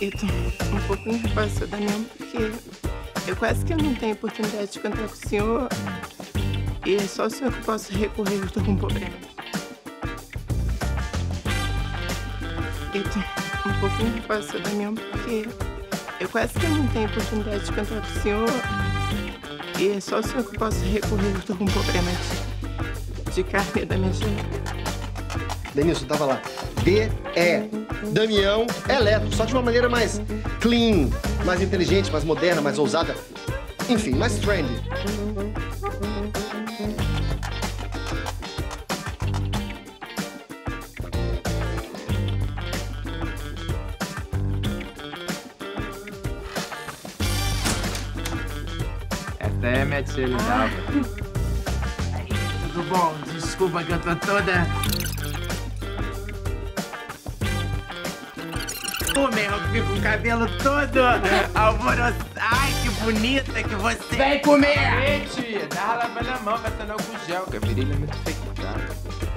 Eu tô um pouco nervosa mesmo, porque eu quase que não tenho oportunidade de cantar com o senhor. E é só o senhor que eu posso recorrer, eu estou com problema. Eu tô um pouco nervosa mesmo, porque eu quase que não tenho oportunidade de cantar com o senhor. E é só o senhor que eu posso recorrer, eu estou com problema de carne da minha gente. Denilson, tava lá. Damião Eletro, só de uma maneira mais clean, mais inteligente, mais moderna, mais ousada. Enfim, mais trendy. Essa é a minha tia Lidava. Tudo bom? Desculpa que eu tô toda... Meu, que fica com o cabelo todo alvoroçado. Ai, que bonita que você... Vem comer! Ei, tia, dá lavando a mão, vai ser com gel, que a virilha é muito infectada.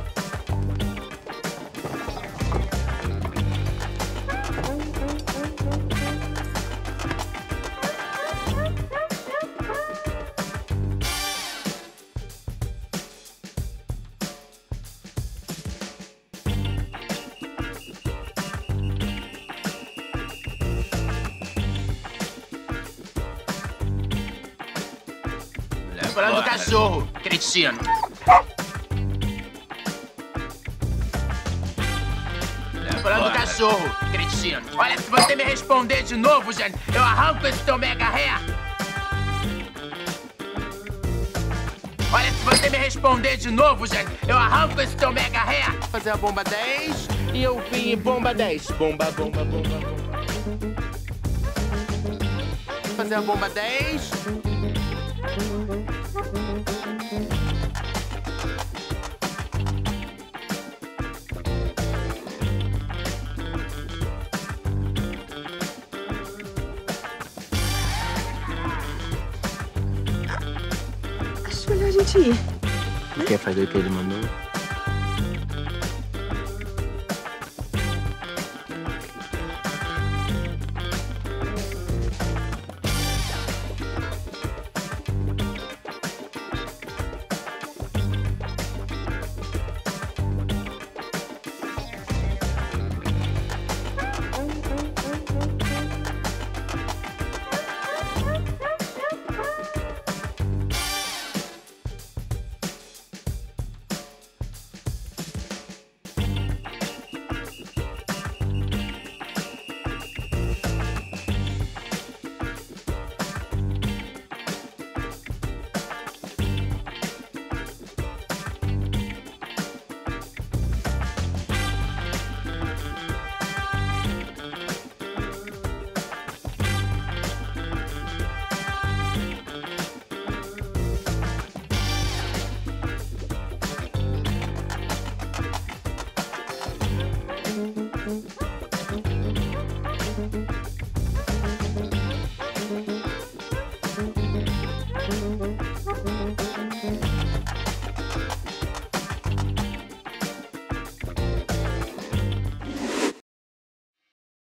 Falando do cachorro, cretino. Falando do cachorro, cretino. Olha, se você me responder de novo, Jane, eu arranco esse teu mega ré. Olha, se você me responder de novo, Jane, eu arranco esse teu mega ré. Fazer a bomba 10 e eu vim bomba 10. Bomba, bomba, bomba, bomba. Fazer a bomba 10. Acho melhor a gente ir. Quer fazer o que ele mandou?